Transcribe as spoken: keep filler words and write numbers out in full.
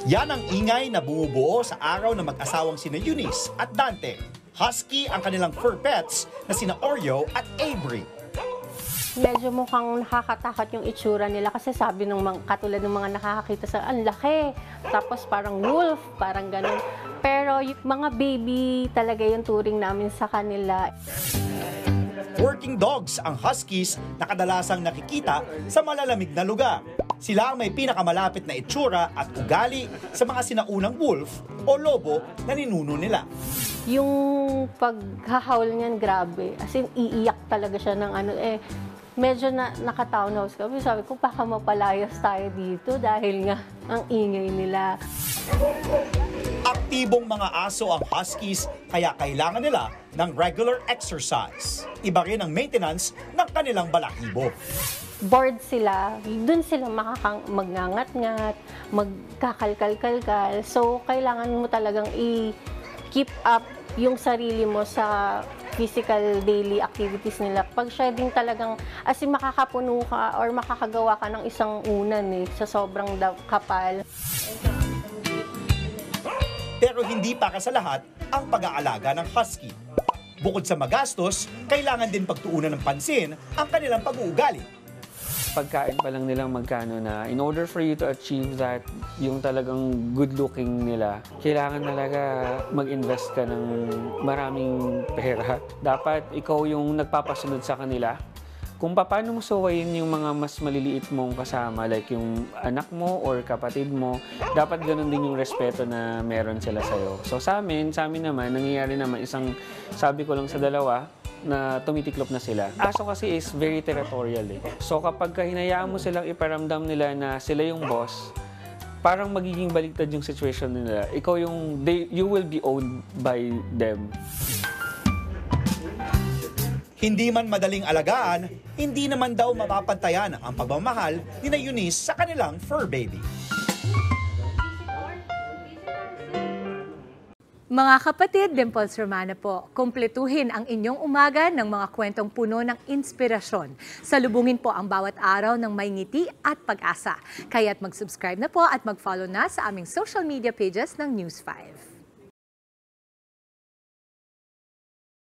Yan ang ingay na bumubuo sa araw ng mag-asawang sina Eunice at Dante. Husky ang kanilang fur pets na sina Oreo at Avery. Medyo mukhang nakakatakot yung itsura nila kasi sabi ng mga, katulad ng mga nakakakita sa, ang laki. Tapos parang wolf, parang ganun. Pero yung mga baby talaga yung turing namin sa kanila. Working dogs ang huskies na kadalasang nakikita sa malalamig na lugar. Sila ang may pinakamalapit na itsura at ugali sa mga sinaunang wolf o lobo na ninuno nila. Yung paghahawl niyan, grabe. As in, iiyak talaga siya ng ano, eh, medyo na naka-townhouse kami. Sabi ko, baka mapalayas tayo dito dahil nga ang ingay nila. Aktibong mga aso ang huskies kaya kailangan nila ng regular exercise. Iba rin ang maintenance ng kanilang balahibo. Bored sila, dun sila makakang magngangat-ngat, magkakalkal-kalkal. So, kailangan mo talagang i-keep up yung sarili mo sa physical daily activities nila. Pag siya din talagang, as in makakapuno ka or makakagawa ka ng isang unan eh, sa sobrang kapal. Pero hindi para sa lahat ang pag-aalaga ng husky. Bukod sa magastos, kailangan din pagtuunan ng pansin ang kanilang pag-uugali. Pagkain pa lang nilang magkano na, in order for you to achieve that, yung talagang good looking nila, kailangan talaga mag-invest ka ng maraming pera. Dapat ikaw yung nagpapasunod sa kanila. Kung paano mo suwayin yung mga mas maliliit mong kasama, like yung anak mo or kapatid mo, dapat ganun din yung respeto na meron sila sa'yo. So sa amin, sa amin naman, nangyayari naman isang, sabi ko lang sa dalawa, na tumitiklop na sila. Aso kasi is very territorial eh. So kapag hinayaan mo silang iparamdam nila na sila yung boss, parang magiging baliktad yung situation nila. Ikaw yung, they, you will be owned by them. Hindi man madaling alagaan, hindi naman daw mapapantayan ang pagmamahal ni na Eunice sa kanilang fur baby. Mga kapatid, Dimples Romana po, kumpletuhin ang inyong umaga ng mga kwentong puno ng inspirasyon. Salubungin po ang bawat araw ng may ngiti at pag-asa. Kaya't mag-subscribe na po at mag-follow na sa aming social media pages ng News five.